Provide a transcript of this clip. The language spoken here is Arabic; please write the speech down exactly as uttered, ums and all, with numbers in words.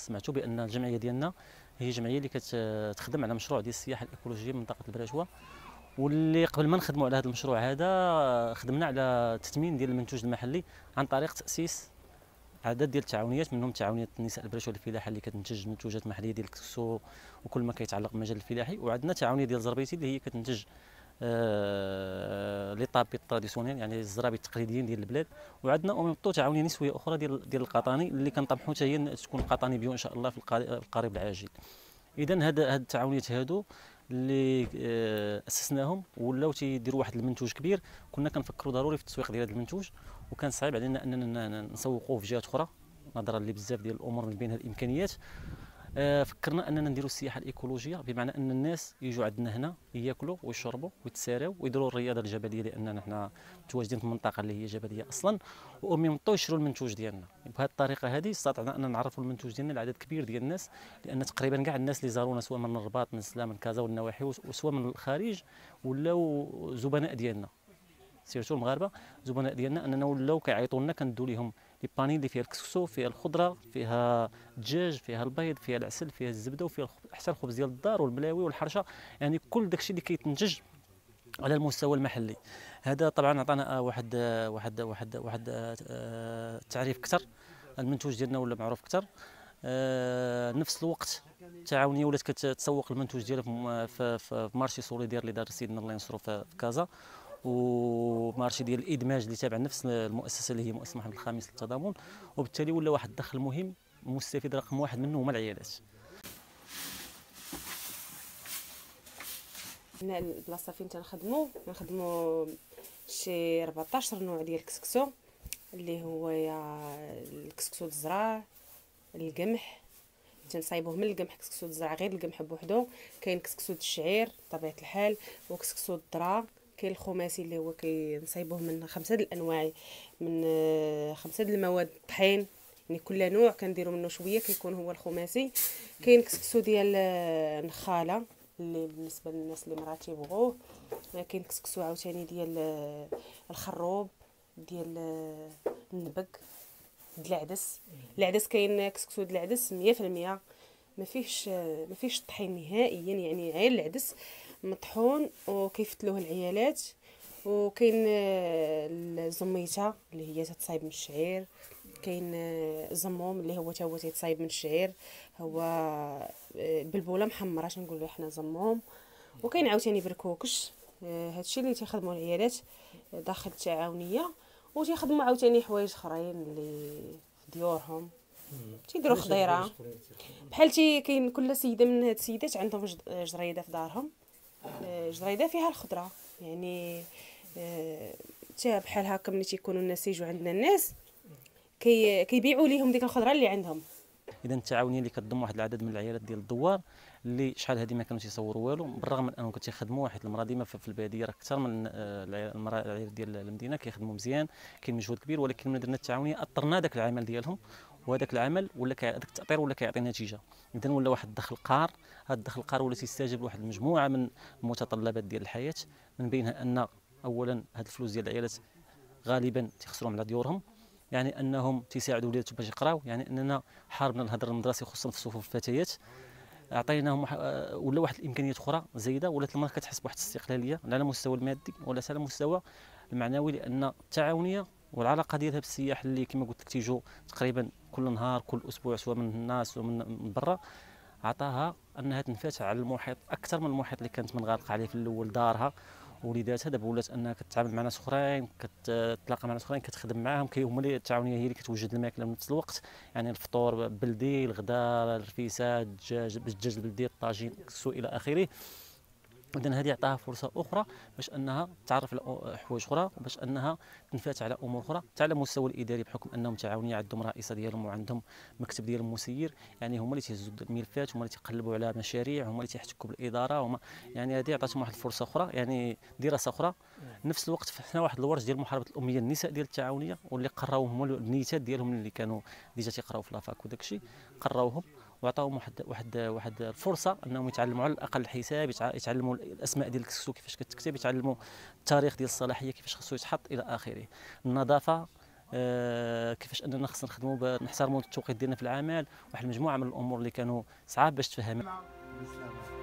سمعتوا بان الجمعيه ديالنا هي جمعيه اللي كتخدم على مشروع ديال السياحه الايكولوجيه من منطقه البراشوه، واللي قبل ما نخدموا على هذا المشروع هذا خدمنا على التثمين ديال المنتوج المحلي عن طريق تاسيس عدد ديال التعاونيات، منهم تعاونيه النساء البراشوه الفلاحه اللي كتنتج منتوجات محليه ديال الكسكسو وكل ما كيتعلق بالمجال الفلاحي، وعندنا تعاونيه ديال زربيتي اللي هي كتنتج آه لي طابي تراديسيونيل يعني الزرابي التقليديين ديال البلاد، وعندنا اوميمطو تعاونيه نسويه اخرى ديال ديال القطاني اللي كنطمحوا حتى هي تكون قطاني بيو ان شاء الله في القريب العاجل. اذا هاد هاد التعاونيات هادو اللي اسسناهم ولاو تيديروا واحد المنتوج كبير، كنا كنفكروا ضروري في التسويق ديال هذا المنتوج، وكان صعيب علينا اننا نسوقوه في جهات اخرى نظرا لبزاف ديال الامور من بينها الامكانيات. فكرنا اننا نديروا السياحه الايكولوجيه، بمعنى ان الناس يجوا عندنا هنا ياكلوا ويشربوا ويتساراو ويديروا الرياضه الجبليه، لاننا حنا متواجدين في منطقه اللي هي جبليه اصلا، وميمطوا يشروا المنتوج ديالنا. بهذه الطريقه هذه استطعنا ان نعرفوا المنتوج ديالنا لعدد كبير ديال الناس، لان تقريبا كاع الناس اللي زارونا سواء من الرباط من سلا من كازا والنواحي وسواء من الخارج ولاو زبناء ديالنا، سيرتو المغاربه زبناء ديالنا، اننا ولاو كيعيطوا لنا كندوا لهم لي باني اللي فيها الكسكسو، فيها الخضره، فيها الدجاج، فيها البيض، فيها العسل، فيها الزبده، وفيها حتى الخبز ديال الدار والملاوي والحرشه، يعني كل داكشي اللي كيتنتج على المستوى المحلي. هذا طبعا عطانا واحد واحد واحد واحد التعريف اكثر، المنتوج ديالنا ولا معروف اكثر. نفس الوقت التعاونيه ولات كتسوق المنتوج ديالها في في مارشي سوليدير اللي دار سيدنا الله ينصرو في كازا، ومارشي ديال الادماج اللي تابع نفس المؤسسه اللي هي مؤسسه محمد الخامس للتضامن، وبالتالي ولا واحد الدخل مهم مستفيد رقم واحد منه هما العيالات. هنا البلاصه فين تنخدموا كنخدموا شي أربعطاش نوع ديال الكسكسو، اللي هو الكسكسو الزراع، القمح تنصايبوه من القمح، كسكسو الزراع غير القمح بوحدو، كاين كسكسو الشعير بطبيعه الحال، وكسكسو الذره، كاين الخماسي اللي هو كنصايبوه من خمسه د الانواع، من خمسه د المواد الطحين، يعني كل نوع كنديروا منه شويه كيكون هو الخماسي. كاين كسكسو ديال النخاله اللي بالنسبه للناس اللي مرات تيبغوه، كاين كسكسو عاوتاني ديال الخروب، ديال النبق، د العدس. العدس كاين كسكسو د العدس مية في المية ما فيهش ما فيهش الطحين نهائيا، يعني غير العدس مطحون وكيفتلوه العيالات. وكاين الزميته اللي هي تتصايب من الشعير، كاين الزموم اللي هو تا هو تيتصايب من الشعير، هو بلبوله محمره تنقولوا حنا زموم. وكاين عاوتاني بركوكش، هادشي اللي تيخدموا العيالات داخل التعاونيه، وتيخدموا عاوتاني حوايج اخرين اللي في ديورهم تيديروا خضيره بحال تي كاين كل سيده من هاد السيدات عندهم جريده في دارهم، جريده فيها الخضره، يعني حتى بحال هكا ملي تيكونوا الناس يجوا عندنا الناس كي كيبيعوا ليهم ديك الخضره اللي عندهم. اذا التعاونيه اللي كتضم واحد العدد من العيالات ديال الدوار اللي شحال هذه ما كانوا تيصوروا والو، بالرغم من انهم كيخدموا واحد المراه ديما في الباديه راه اكثر من العيالات ديال المدينه كيخدموا مزيان، كاين مجهود كبير، ولكن ملي درنا التعاونيه اثرنا داك العمل ديالهم، وهذاك العمل ولا داك التاثير ولا كيعطي نتيجه. اذا ولا واحد الدخل قار، هذا الدخل القار ولا تيستجيب لواحد المجموعه من المتطلبات ديال الحياه، من بينها ان اولا هاد الفلوس ديال العيالات غالبا تيخسروهم على ديورهم، يعني انهم تيساعدوا ولادهم باش يقراو، يعني اننا حاربنا الهدر المدرسي خصوصا في صفوف الفتيات، اعطيناهم ولا واحد الامكانيات اخرى زايده، ولات المراه كتحس بواحد الاستقلاليه لا على المستوى المادي ولا على المستوى المعنوي، لان التعاونيه والعلاقه ديالها بالسياح اللي كما قلت لك تيجوا تقريبا كل نهار كل اسبوع سواء من الناس ومن برا، عطاها انها تنفتح على المحيط اكثر من المحيط اللي كانت منغلقه عليه في الاول دارها وليداتها. دابا ولات انها كتعامل مع ناس اخرين، كتلاقى مع ناس اخرين، كتخدم معاهم، هما اللي التعاونيه هي اللي كتوجد الماكله في نفس الوقت، يعني الفطور بلدي، الغداء، الرفيسه، الدجاج بالدجاج البلدي، الطاجين، الكسو الى اخره. اذا هذه عطاها فرصه اخرى باش انها تعرف على حوايج اخرى وباش انها تنفتح على امور اخرى، حتى على المستوى الاداري بحكم انهم تعاونيه عندهم رئيسه ديالهم وعندهم مكتب ديالهم مسير، يعني هما اللي تيهزوا الملفات، هما اللي تيقلبوا على مشاريع، هما اللي تيحتكوا بالاداره، هما يعني هذه عطاتهم واحد الفرصه اخرى، يعني دراسه اخرى. نفس الوقت فتحنا واحد الورش ديال محاربه الاميه النساء ديال التعاونيه، واللي قراوهم هما البنيتات ديالهم اللي كانوا ديجا تيقراو في لافاك وداك الشيء، قراوهم وعطاوهم واحد واحد واحد الفرصه انهم يتعلموا على الاقل الحساب، يتعلموا الاسماء ديال الكسكسو كيفاش كتكتب، يتعلموا التاريخ ديال الصلاحيه كيفاش خصو يتحط الى اخره، النظافه، آه كيفاش اننا خصنا نخدموا نحترموا التوقيت ديالنا في العمل، واحد المجموعه من الامور اللي كانوا صعاب باش تفهم.